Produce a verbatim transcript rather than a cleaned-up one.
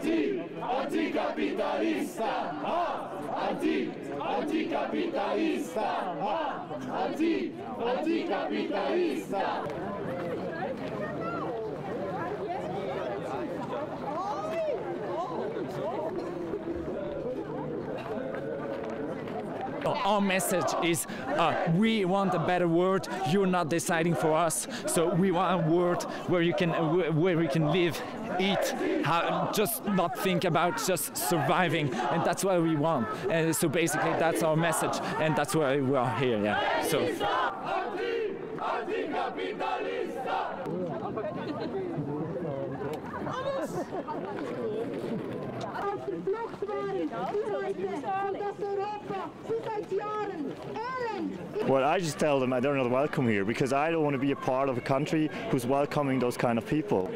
Anti, anticapitalista, ah, anti, anticapitalista, ah, anti, anticapitalista. Our message is uh, we want a better world. You're not deciding for us, so we want a world where you can uh, where we can live, eat, how, just not think about just surviving, and that's what we want. And so basically, that's our message, and that's why we are here. Yeah. So. Well, I just tell them I don't know welcome here because I don't want to be a part of a country who's welcoming those kind of people.